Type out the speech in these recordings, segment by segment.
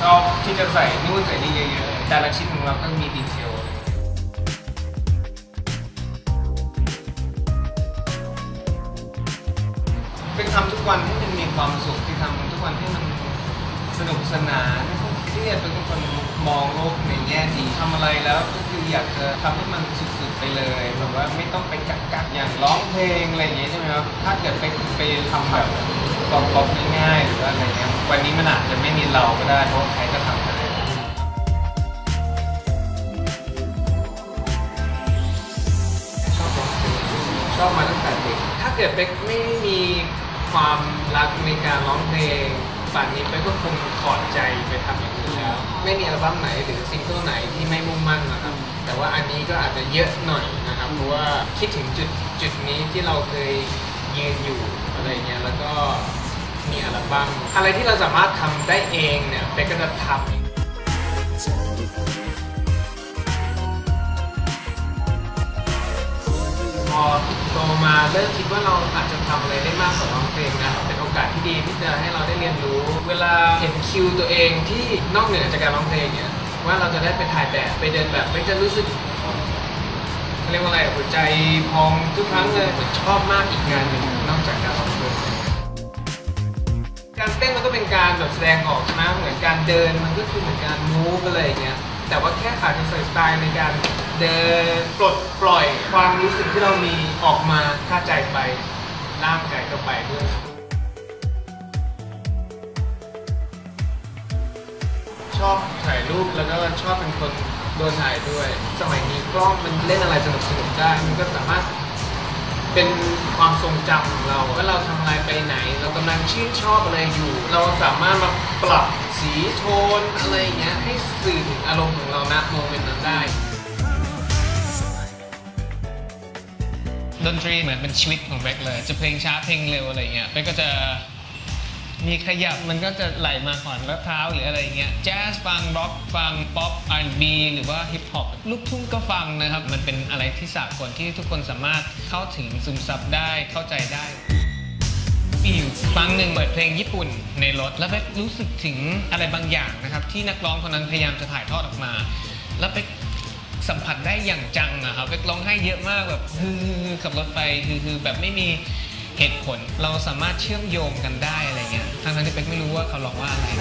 ชอบที่จะใส่นู่นใส่นี่เยอะๆแต่ละชิ้นของเราก็มีดีเทลเป็นทำทุกวันให้มันมีความสุขที่ทำทุกวันให้มันสนุกสนานไม่ต้องเครียดเป็นคนมองโลกในแง่ดีทำอะไรแล้วก็คืออยากจะทำให้มันสุดๆไปเลยแบบว่าไม่ต้องไปกักอย่างร้องเพลงอะไรอย่างเงี้ยใช่ไหมครับถ้าเกิดไปทำแบบป๊อปๆง่ายๆหรือว่าอะไรเงี้ยวันนี้มันอาจจะไม่มีเราก็ได้เพราะใครก็ทำได้ชอบมาตั้งแต่เด็กถ้าเกิดเป๊กไม่มีความรักในการร้องเพลงป่านนี้เป๊กก็คงถอดใจไปทำอย่างอื่นแล้วไม่มีอัลบั้มไหนหรือซิงเกิลไหนที่ไม่มุ่งมั่นนะครับแต่ว่าอันนี้ก็อาจจะเยอะหน่อยนะครับเพราะว่าคิดถึงจุดนี้ที่เราเคยยืนอยู่อะไรเงี้ยแล้วก็มีอัลบั้มอะไรที่เราสามารถทำได้เองเนี่ยเป๊กก็จะทำพอโตมาเริ่มคิดว่าเราอาจจะทำอะไรได้มากกว่าร้องเพลงนะเป็นโอกาสที่ดีที่จะให้เราได้เรียนรู้เวลาเห็นคิวตัวเองที่นอกเหนือจากการร้องเพลงเนี่ยว่าเราจะได้ไปถ่ายแบบไปเดินแบบไม่จะรู้สึกเรียกว่าอะไรหัวใจพองทุกครั้งเลยชอบมากอีกงานหนึ่งนอกจากการร้องเพลงการเต้นมันก็เป็นการแบบแสดงออกใช่ไหมเหมือนการเดินมันก็คือเหมือนการมูฟอะไรอย่างเงี้ยแต่ว่าแค่อาจจะใส่สไตล์ในการเดินปลดปล่อยความรู้สึกที่เรามีออกมาถ้าใจไปร่างกายก็ไปด้วยชอบถ่ายรูปแล้วก็ชอบเป็นคนโดนถ่ายด้วยสมัยนี้กล้องมันเล่นอะไรสนุกๆได้มันก็สามารถเป็นความทรงจำของเราว่าเราทำอะไรไปไหนเรากำลังชื่นชอบอะไรอยู่เราสามารถมาปรับสีโทนอะไรอย่างเงี้ยให้สื่อถึงอารมณ์ของเราณโมเมนต์นั้นได้ดนตรีเหมือนเป็นชีวิตของเบคเลยจะเพลงช้าเพลงเร็วอะไรเงี้ยเบคก็จะมีขยับมันก็จะไหลมาก่อนแล้วเท้าหรืออะไรเงี้ยแจ๊สฟังร็อกฟังป๊อป R&B หรือว่าฮิปฮอปลูกทุ่งก็ฟังนะครับมันเป็นอะไรที่สากลที่ทุกคนสามารถเข้าถึงซึมซับได้เข้าใจได้มีอยู่ฟังหนึ่งเปิดเพลงญี่ปุ่นในรถแล้วเบครู้สึกถึงอะไรบางอย่างนะครับที่นักร้องคนนั้นพยายามจะถ่ายทอดออกมาแล้วเบคสัมผัสได้อย่างจังนะครับเบคร้องไห้เยอะมากแบบขับรถไปคือแบบไม่มีเหตุผลเราสามารถเชื่อมโยงกันได้อะไรเงี้ยทั้งที่เป๊กไม่รู้ว่าเขาร้องว่าอะไร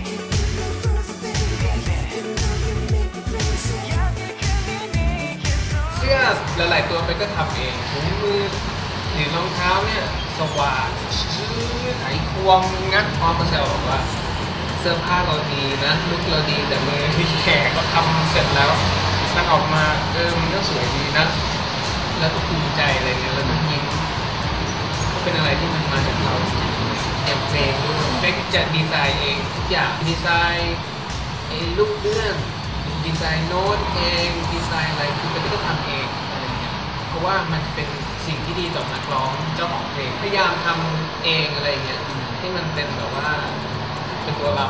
เสื้อหลายๆตัวเป๊กก็ทำเองถุงมือหรือรองเท้าเนี่ยสว่างไขควงงัดพร้อมมาแซวบอกว่าเสื้อผ้าเราดีนะลุคเราดีแต่มือที่แขกก็ทำเสร็จแล้วมันออกมามันก็สวยดีนะแล้วก็ภูมิใจอะไรเงี้ยแล้วก็ยิ้มเป็นอะไรที่มันมาจากเราอย่างเพลงเป๊กจะดีไซน์เองทุกอย่างดีไซน์ลูกเรื่องดีไซน์โน้ตเองดีไซน์อะไรคือเป๊กก็ทำเองอะไรเงี้ยเพราะว่ามันเป็นสิ่งที่ดีต่อนักร้องเจ้าของเพลงพยายามทำเองอะไรเงี้ยให้มันเป็นแบบว่าเป็นตัวเรา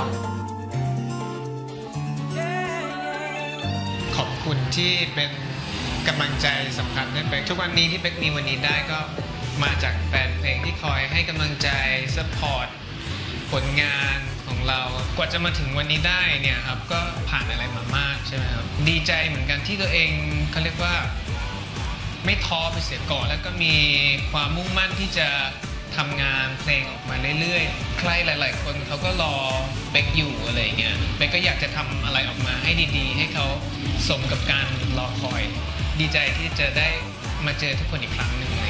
ขอบคุณที่เป็นกำลังใจสำคัญให้เป๊กทุกวันนี้ที่เป๊กมีวันนี้ได้ก็มาจากแฟนเพลงที่คอยให้กำลังใจซัพพอร์ตผลงานของเรากว่าจะมาถึงวันนี้ได้เนี่ยครับก็ผ่านอะไรมามากใช่ไหมครับดีใจเหมือนกันที่ตัวเองเขาเรียกว่าไม่ท้อไปเสียก่อนแล้วก็มีความมุ่งมั่นที่จะทำงานเพลงออกมาเรื่อยๆใครหลายๆคนเขาก็รอเป๊กอยู่อะไรเงี้ยเป๊กก็อยากจะทำอะไรออกมาให้ดีๆให้เขาสมกับการรอคอยดีใจที่จะได้มาเจอทุกคนอีกครั้งหนึ่ง